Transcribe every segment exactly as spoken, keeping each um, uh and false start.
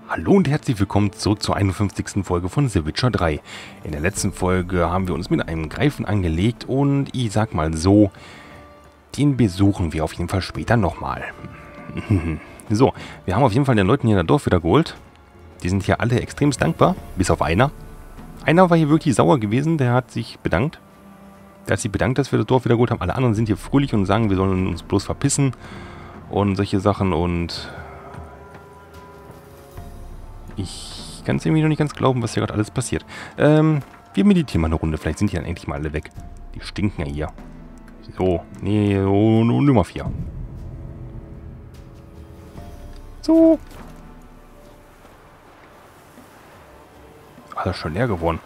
Hallo und herzlich willkommen zurück zur einundfünfzigsten Folge von The Witcher drei. In der letzten Folge haben wir uns mit einem Greifen angelegt und ich sag mal so, den besuchen wir auf jeden Fall später nochmal. So, wir haben auf jeden Fall den Leuten hier in der Dorf wieder geholt. Die sind hier alle extremst dankbar, bis auf einer. Einer war hier wirklich sauer gewesen, der hat sich bedankt. Der hat sich bedankt, dass wir das Dorf wieder geholt haben. Alle anderen sind hier fröhlich und sagen, wir sollen uns bloß verpissen und solche Sachen und... Ich kann es irgendwie noch nicht ganz glauben, was hier gerade alles passiert. Ähm, wir meditieren mal eine Runde. Vielleicht sind die dann endlich mal alle weg. Die stinken ja hier. So, nee, oh, Nummer vier. So. Ah, das ist schon leer geworden.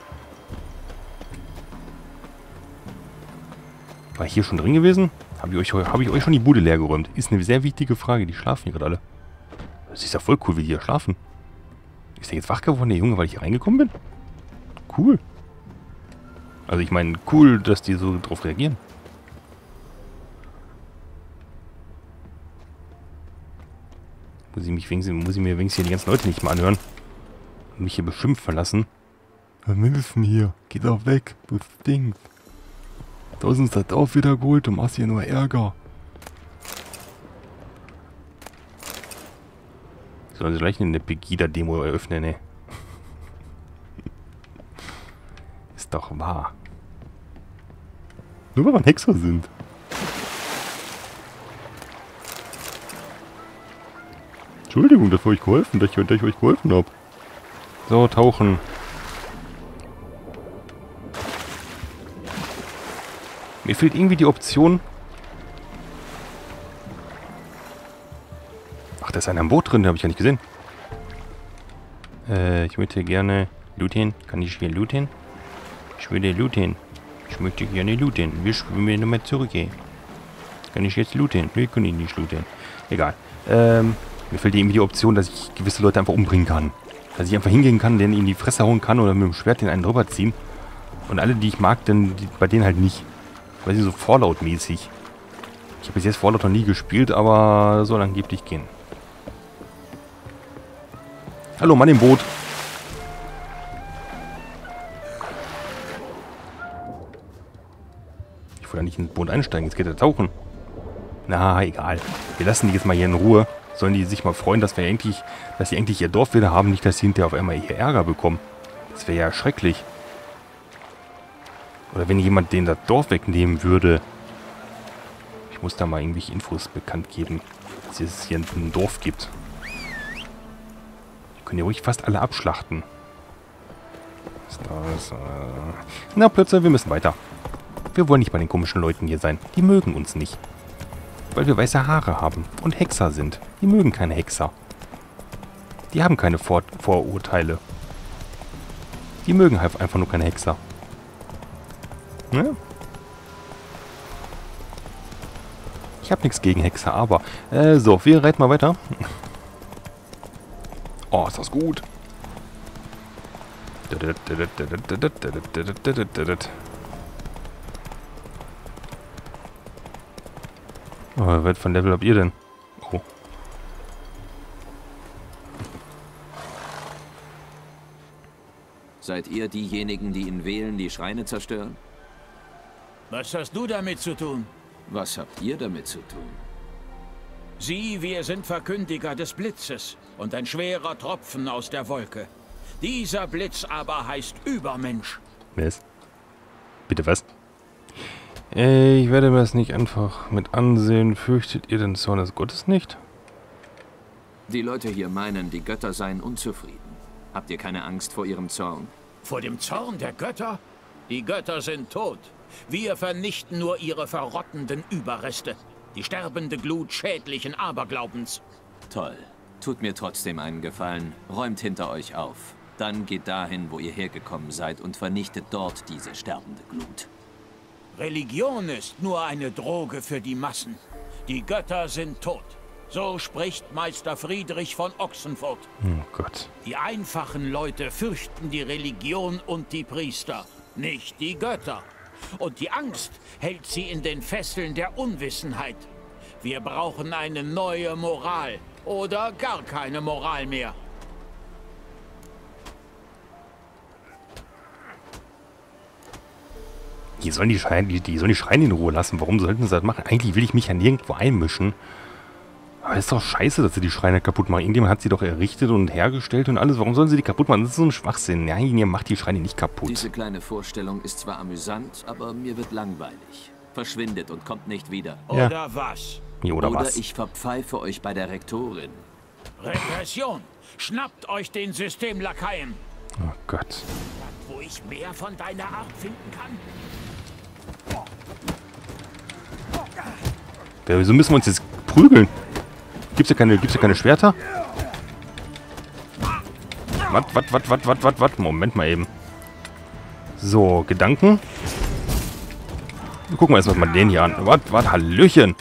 War ich hier schon drin gewesen? Habe ich, euch, hab ich euch schon die Bude leer geräumt? Ist eine sehr wichtige Frage. Die schlafen hier gerade alle. Das ist ja voll cool, wie die hier schlafen. Ist der jetzt wach geworden, der Junge, weil ich hier reingekommen bin? Cool. Also ich meine, cool, dass die so drauf reagieren. Muss ich, mich wenigstens, muss ich mir wenigstens hier die ganzen Leute nicht mal anhören. Und mich hier beschimpfen lassen. Wir müssen hier. Geh doch weg. Du stinkst. Du hast uns das Dorf wieder geholt. Du machst hier nur Ärger. Sollen sie gleich eine Pegida-Demo eröffnen, ne? Ist doch wahr. Nur weil wir Hexer sind. Entschuldigung, dass wir euch geholfen, dass ich, dass ich euch geholfen habe. So, tauchen. Mir fehlt irgendwie die Option... Ach, da ist einer am Boot drin, den habe ich ja nicht gesehen. Äh, ich möchte gerne looten. Kann ich hier looten? Ich würde looten. Ich möchte gerne looten. Wir schwimmen nochmal zurück. Kann ich jetzt looten? Nee, kann ich nicht looten. Egal. Ähm, mir fehlt irgendwie die Option, dass ich gewisse Leute einfach umbringen kann. Dass ich einfach hingehen kann, denen in die Fresse hauen kann oder mit dem Schwert den einen drüber ziehen. Und alle, die ich mag, dann die, bei denen halt nicht. Weil sie so Fallout-mäßig. Ich habe bis jetzt Fallout noch nie gespielt, aber soll angeblich gehen. Hallo, Mann im Boot. Ich wollte ja nicht ins Boot einsteigen, jetzt geht er tauchen. Na, egal. Wir lassen die jetzt mal hier in Ruhe. Sollen die sich mal freuen, dass wir endlich, dass sie endlich ihr Dorf wieder haben, nicht, dass sie hinterher auf einmal hier Ärger bekommen. Das wäre ja schrecklich. Oder wenn jemand denen das Dorf wegnehmen würde. Ich muss da mal irgendwelche Infos bekannt geben, dass es hier ein Dorf gibt. Können ja ruhig fast alle abschlachten. Ist das, äh Na, plötzlich, wir müssen weiter. Wir wollen nicht bei den komischen Leuten hier sein. Die mögen uns nicht. Weil wir weiße Haare haben und Hexer sind. Die mögen keine Hexer. Die haben keine Vor Vorurteile. Die mögen halt einfach nur keine Hexer. Ne? Ich habe nichts gegen Hexer, aber... Äh, so, wir reiten mal weiter. Oh, ist das gut. Oh, was von Level habt ihr denn? Oh. Seid ihr diejenigen, die in Wählen die Schreine zerstören? Was hast du damit zu tun? Was habt ihr damit zu tun? Sieh, wir sind Verkündiger des Blitzes und ein schwerer Tropfen aus der Wolke. Dieser Blitz aber heißt Übermensch. Wer ist? Bitte was? Ich werde mir das nicht einfach mit ansehen. Fürchtet ihr den Zorn des Gottes nicht? Die Leute hier meinen, die Götter seien unzufrieden. Habt ihr keine Angst vor ihrem Zorn? Vor dem Zorn der Götter? Die Götter sind tot. Wir vernichten nur ihre verrottenden Überreste. Die sterbende Glut schädlichen Aberglaubens. Toll. Tut mir trotzdem einen Gefallen. Räumt hinter euch auf. Dann geht dahin, wo ihr hergekommen seid und vernichtet dort diese sterbende Glut. Religion ist nur eine Droge für die Massen. Die Götter sind tot. So spricht Meister Friedrich von Ochsenfurt. Oh Gott. Die einfachen Leute fürchten die Religion und die Priester, nicht die Götter. Und die Angst hält sie in den Fesseln der Unwissenheit. Wir brauchen eine neue Moral oder gar keine Moral mehr. Die sollen die, Schreine, die, die sollen die Schreine in Ruhe lassen. Warum sollten sie das machen? Eigentlich will ich mich ja nirgendwo einmischen. Aber ist doch scheiße, dass sie die Schreine kaputt machen. Irgendjemand hat sie doch errichtet und hergestellt und alles. Warum sollen sie die kaputt machen? Das ist so ein Schwachsinn. Nein, ihr macht die Schreine nicht kaputt. Diese kleine Vorstellung ist zwar amüsant, aber mir wird langweilig. Verschwindet und kommt nicht wieder. Ja. Oder was? Ja, oder, Oder was? ich verpfeife euch bei der Rektorin. Repression! Schnappt euch den Systemlakaien! Oh Gott. Wo ich mehr von deiner Art finden kann? Ja, wieso müssen wir uns jetzt prügeln? Gibt's ja keine, gibt's ja keine Schwerter? Was, was, was, was, was, was, was? Moment mal eben. So, Gedanken. Wir gucken wir erstmal mal den hier an. Was, was, Hallöchen.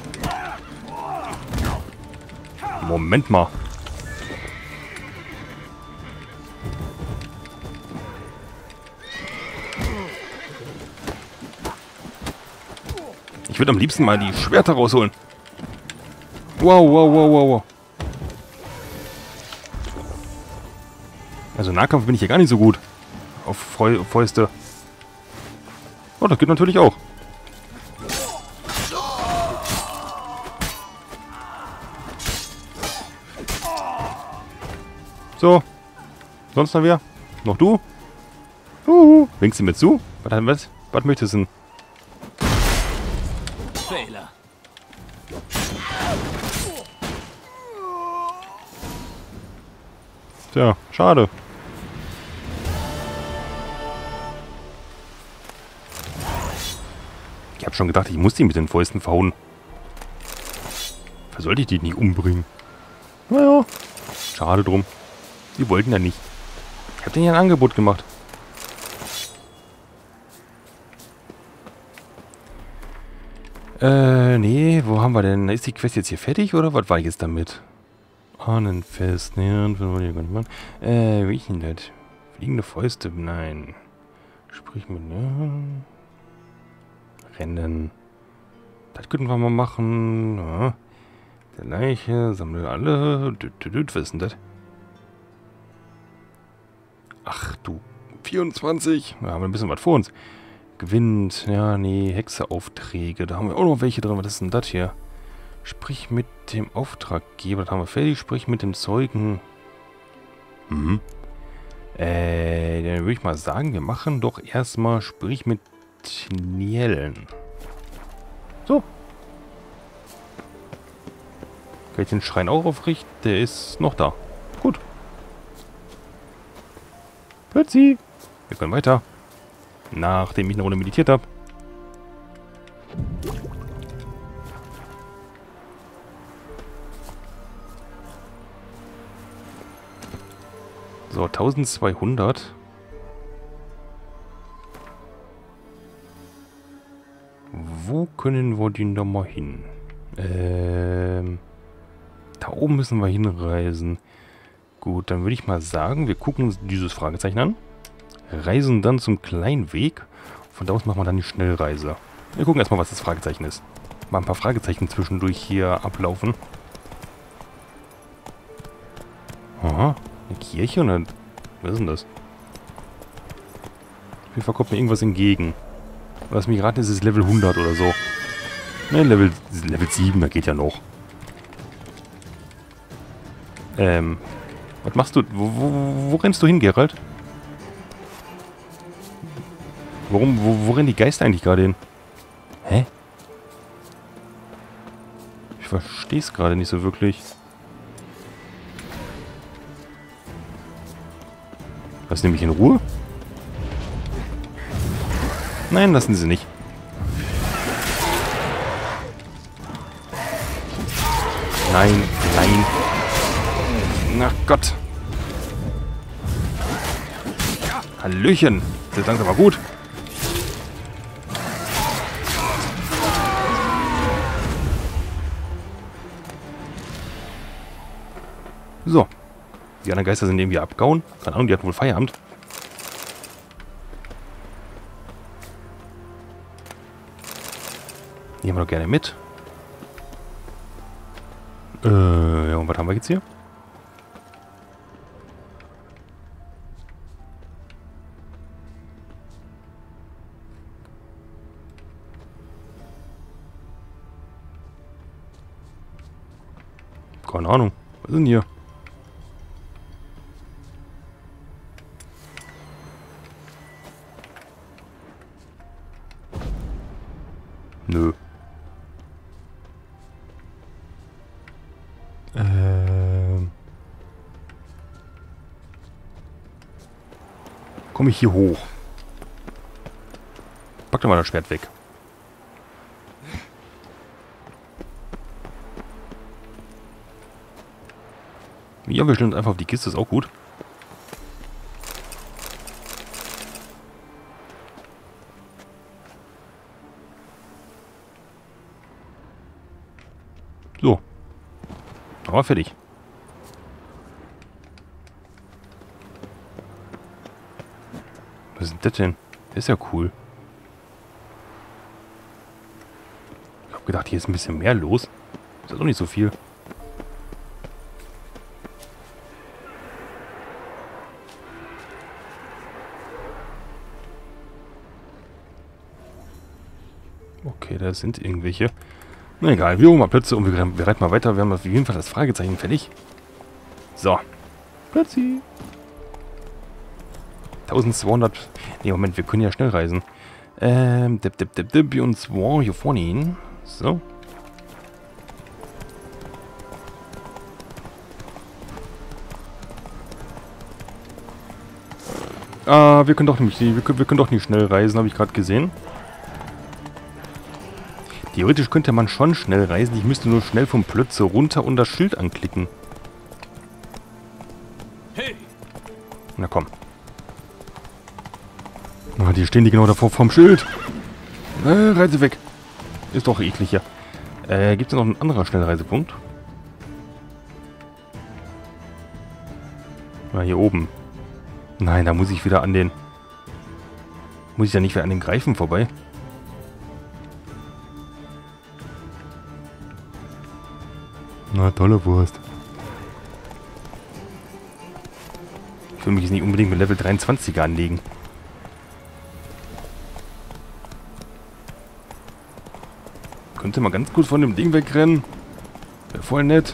Moment mal. Ich würde am liebsten mal die Schwerter rausholen. Wow, wow, wow, wow, wow. Also Nahkampf bin ich hier gar nicht so gut. Auf Fäu Fäuste. Oh, das geht natürlich auch. So. Sonst noch wer? Noch du? Uhu. Winkst du mir zu? Was, was, was möchtest du denn? Fehler. Tja, schade. Ich habe schon gedacht, ich muss die mit den Fäusten verhauen. Warum sollte ich die nicht umbringen? Naja, schade drum. Die wollten ja nicht. Ich habe denen ja ein Angebot gemacht. Äh, nee, wo haben wir denn? Ist die Quest jetzt hier fertig oder was war jetzt damit? Ahnenfest, ne, das wollen wir gar nicht machen. Äh, wie ist denn das? Fliegende Fäuste, nein. Sprich mit, ja. Rennen. Das könnten wir mal machen. Ja. Der Leiche, sammle alle. Düt, düt, düt, was ist denn das? Ach du, vierundzwanzig. Da haben wir ein bisschen was vor uns. Gewinnt, ja, nee, Hexeaufträge. Da haben wir auch noch welche drin. Was ist denn das hier? Sprich mit dem Auftraggeber. Das haben wir fertig. Sprich mit dem Zeugen. Mhm. Äh, dann würde ich mal sagen, wir machen doch erstmal Sprich mit Nielen. So. Kann ich den Schrein auch aufrichten? Der ist noch da. Gut. Plötzlich. Wir können weiter. Nachdem ich eine Runde meditiert habe. So, eintausendzweihundert. Wo können wir denn da mal hin? Ähm, da oben müssen wir hinreisen. Gut, dann würde ich mal sagen, wir gucken uns dieses Fragezeichen an. Reisen dann zum kleinen Weg. Von da aus machen wir dann die Schnellreise. Wir gucken erstmal, was das Fragezeichen ist. Mal ein paar Fragezeichen zwischendurch hier ablaufen. Aha, eine Kirche und eine... Was ist denn das? Auf jeden Fall kommt mir irgendwas entgegen. Was mich raten, ist es Level hundert oder so. Ne, Level, Level sieben, da geht ja noch. Ähm, was machst du? Wo, wo, wo rennst du hin, Geralt? Warum, wo, wo rennen die Geister eigentlich gerade hin? Hä? Ich verstehe es gerade nicht so wirklich. Lass nämlich in Ruhe. Nein, lassen sie nicht. Nein, nein. Ach Gott. Hallöchen. Das ist langsam mal gut. So. Die anderen Geister sind irgendwie abgehauen. Keine Ahnung, die hatten wohl Feierabend. Nehmen wir doch gerne mit. Äh, ja, und was haben wir jetzt hier? Keine Ahnung. Was ist denn hier? Nö. Ähm. Komme ich hier hoch? Pack doch mal das Schwert weg. Ja, wir stellen uns einfach auf die Kiste, ist auch gut. So. Aber fertig. Was ist das denn? Das ist ja cool. Ich hab gedacht, hier ist ein bisschen mehr los. Ist ja doch nicht so viel. Okay, da sind irgendwelche. Na egal, wir holen mal Plötze und wir, wir reiten mal weiter. Wir haben auf jeden Fall das Fragezeichen fertig. So. Plötzi. eintausendzweihundert. Ne, Moment, wir können ja schnell reisen. Ähm, dip, dip, dip, dip, und zwar hier vorne hin. So. Ah, wir können doch nicht, wir können, wir können doch nicht schnell reisen, habe ich gerade gesehen. Theoretisch könnte man schon schnell reisen. Ich müsste nur schnell vom Plötze runter und das Schild anklicken. Hey. Na komm. Ah, die stehen die genau davor vom Schild. Äh, Reise weg. Ist doch eklig hier. Äh, gibt es noch einen anderen Schnellreisepunkt? Ah, hier oben. Nein, da muss ich wieder an den... Muss ich ja nicht wieder an den Greifen vorbei? Na, tolle Wurst. Ich will mich jetzt nicht unbedingt mit Level dreiundzwanziger anlegen. Könnte mal ganz kurz von dem Ding wegrennen. Wäre voll nett.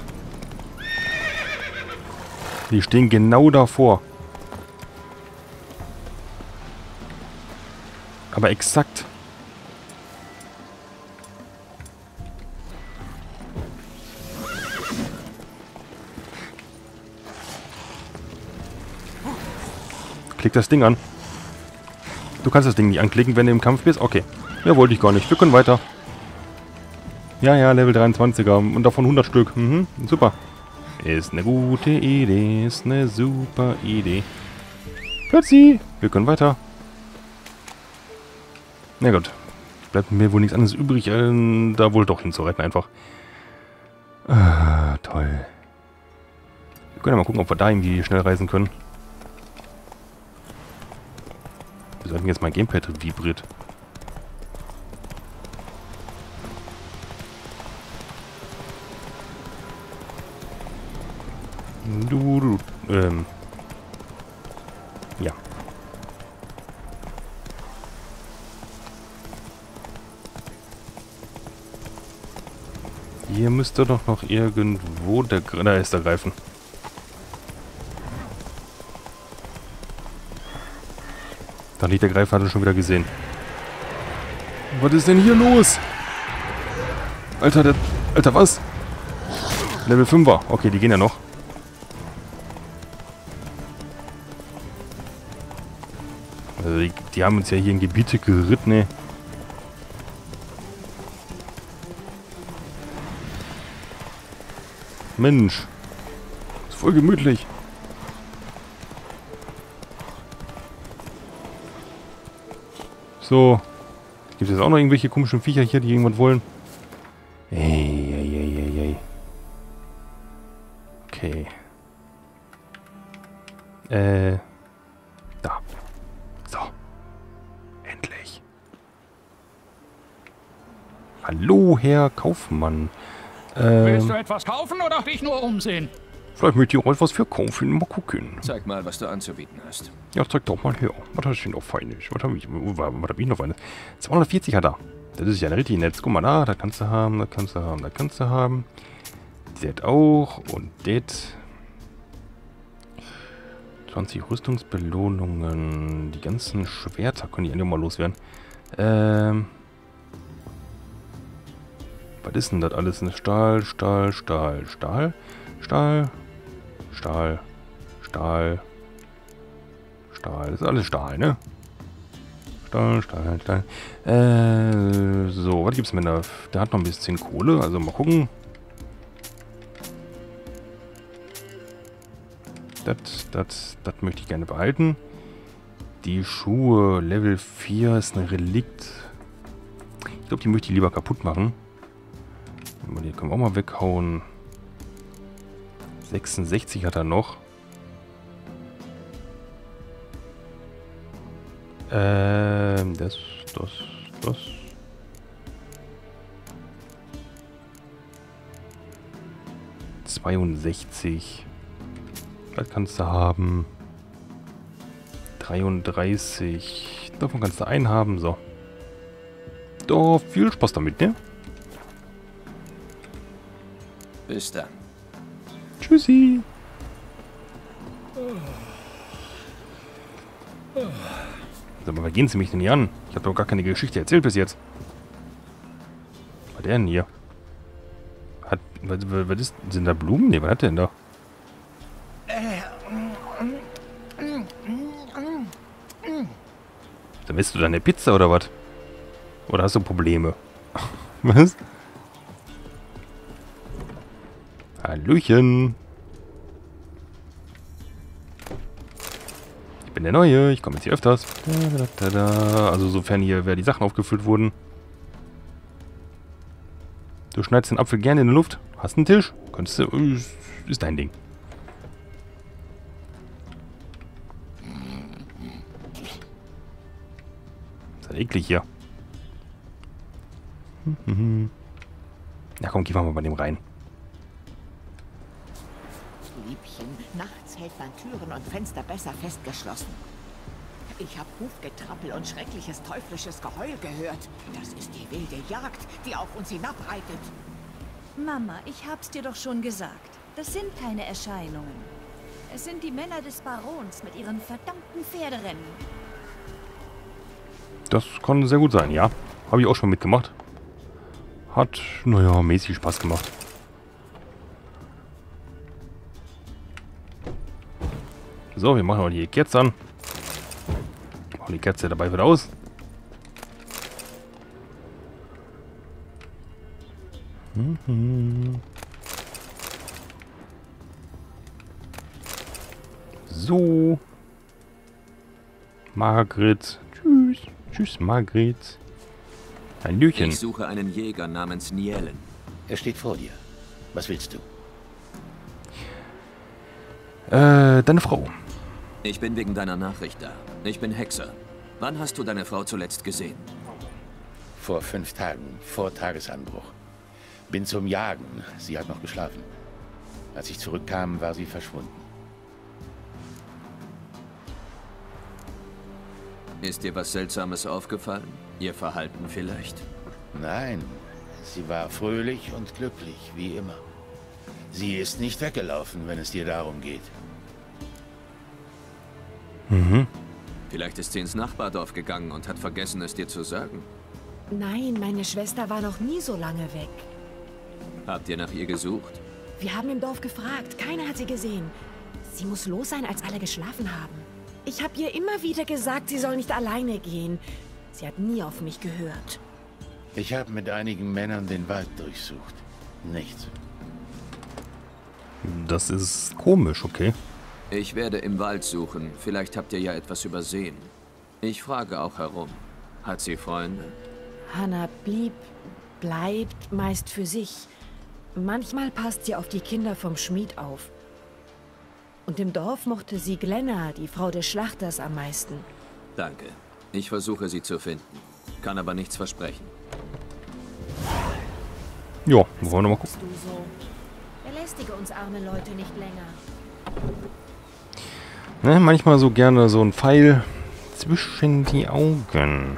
Die stehen genau davor. Aber exakt. Klick das Ding an. Du kannst das Ding nicht anklicken, wenn du im Kampf bist. Okay. Ja, wollte ich gar nicht. Wir können weiter. Ja, ja, Level dreiundzwanziger. Und davon hundert Stück. Mhm, super. Ist eine gute Idee. Ist eine super Idee. Plötzlich. Wir können weiter. Na gut. Bleibt mir wohl nichts anderes übrig, äh, da wohl doch hinzureiten einfach. Ah, toll. Wir können ja mal gucken, ob wir da irgendwie schnell reisen können. Wir sollten jetzt mein Gamepad vibriert. Du, du, ähm. Ja. Hier müsste doch noch irgendwo der... Da ist der Greifen. Da liegt der Greifen, hat er schon wieder gesehen. Was ist denn hier los? Alter, der... Alter, was? Level fünfer. Okay, die gehen ja noch. Also die, die haben uns ja hier in Gebiete geritten, ne? Mensch. Ist voll gemütlich. So. Gibt es jetzt auch noch irgendwelche komischen Viecher hier, die irgendwas wollen? Ey, ey, ey, ey, ey. Okay. Äh. Da. So. Endlich. Hallo, Herr Kaufmann. Ähm, Willst du etwas kaufen oder dich nur umsehen? Vielleicht möchte ich auch etwas für kaufen. Mal gucken. Zeig mal, was du anzubieten hast. Ja, zeig doch mal her. Was hast du denn noch Feines? Was habe ich, was hab ich noch Feines? zweihundertvierzig hat er. Das ist ja richtig nett. Guck mal da, da kannst du haben, da kannst du haben, da kannst du haben. Das auch. Und das. zwanzig Rüstungsbelohnungen. Die ganzen Schwerter können die endlich mal loswerden. Ähm. Was ist denn das alles? Stahl, Stahl, Stahl, Stahl, Stahl, Stahl, Stahl, Stahl. Das ist alles Stahl, ne? Stahl, Stahl, Stahl. Äh, so, was gibt's denn da? Der hat noch ein bisschen Kohle, also mal gucken. Das, das, das möchte ich gerne behalten. Die Schuhe, Level vier ist ein Relikt. Ich glaube, die möchte ich lieber kaputt machen. Die können wir auch mal weghauen. sechsundsechzig hat er noch. Ähm, das, das, das. zweiundsechzig. Das kannst du haben. dreiunddreißig. Davon kannst du einen haben, so. Doch, viel Spaß damit, ne? Bis dann. Tschüssi. Sag mal, gehen Sie mich denn hier an? Ich habe doch gar keine Geschichte erzählt bis jetzt. Was hat der denn hier? Hat, was, was ist, sind da Blumen? Ne, was hat der denn da? Dann isst du deine Pizza oder was? Oder hast du Probleme? Was? Hallöchen. Ich bin der Neue. Ich komme jetzt hier öfters. Also sofern hier wer die Sachen aufgefüllt wurden. Du schneidest den Apfel gerne in der Luft. Hast einen Tisch? Könntest du... Ist, ist dein Ding. Ist halt eklig hier. Na komm, geh mal bei dem rein. Liebchen, nachts hält man Türen und Fenster besser festgeschlossen. Ich habe Hufgetrappel und schreckliches teuflisches Geheul gehört. Das ist die wilde Jagd, die auf uns hinabreitet. Mama, ich hab's dir doch schon gesagt. Das sind keine Erscheinungen. Es sind die Männer des Barons mit ihren verdammten Pferderennen. Das kann sehr gut sein, ja. Habe ich auch schon mitgemacht. Hat, naja, mäßig Spaß gemacht. So, wir machen mal die Kerze an. Machen die Kerze dabei wieder aus. Mhm. So. Margret. Tschüss. Tschüss, Margret. Hallöchen. Ich suche einen Jäger namens Nielen. Er steht vor dir. Was willst du? Äh, deine Frau. Ich bin wegen deiner Nachricht da. Ich bin Hexer. Wann hast du deine Frau zuletzt gesehen? Vor fünf Tagen, vor Tagesanbruch. Bin zum Jagen. Sie hat noch geschlafen. Als ich zurückkam, war sie verschwunden. Ist dir was Seltsames aufgefallen? Ihr Verhalten vielleicht? Nein, sie war fröhlich und glücklich, wie immer. Sie ist nicht weggelaufen, wenn es dir darum geht. Mhm. Vielleicht ist sie ins Nachbardorf gegangen und hat vergessen, es dir zu sagen. Nein, meine Schwester war noch nie so lange weg. Habt ihr nach ihr gesucht? Wir haben im Dorf gefragt. Keiner hat sie gesehen. Sie muss los sein, als alle geschlafen haben. Ich habe ihr immer wieder gesagt, sie soll nicht alleine gehen. Sie hat nie auf mich gehört. Ich habe mit einigen Männern den Wald durchsucht. Nichts. Das ist komisch, okay. Ich werde im Wald suchen. Vielleicht habt ihr ja etwas übersehen. Ich frage auch herum. Hat sie Freunde? Hannah blieb, bleibt meist für sich. Manchmal passt sie auf die Kinder vom Schmied auf. Und im Dorf mochte sie Glenna, die Frau des Schlachters, am meisten. Danke. Ich versuche sie zu finden. Kann aber nichts versprechen. Ja, wir wollen noch mal gucken. Du so. Belästige uns arme Leute nicht länger. Ne, manchmal so gerne so ein Pfeil zwischen die Augen.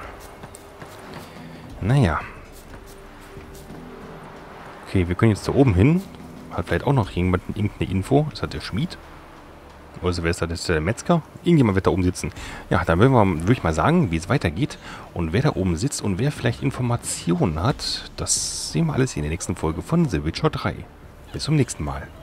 Naja. Okay, wir können jetzt da oben hin. hat vielleicht auch noch jemand irgendeine Info. Ist das der Schmied? Oder ist das ist der Metzger? Irgendjemand wird da oben sitzen. Ja, dann würden wir, würde ich mal sagen, wie es weitergeht. Und wer da oben sitzt und wer vielleicht Informationen hat, das sehen wir alles in der nächsten Folge von The Witcher drei. Bis zum nächsten Mal.